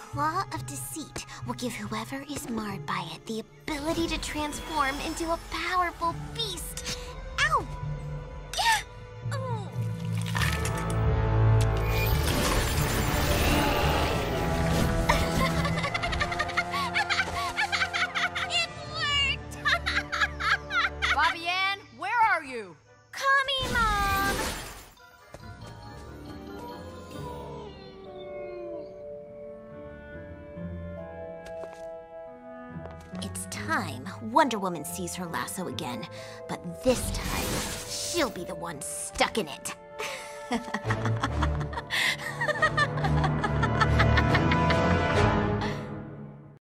Claw of Deceit will give whoever is marred by it the ability to transform into a powerful beast. Ow! Yeah! Oh. It worked! Bobby-Ann, where are you? Coming, Mom! It's time Wonder Woman sees her lasso again, but this time, she'll be the one stuck in it.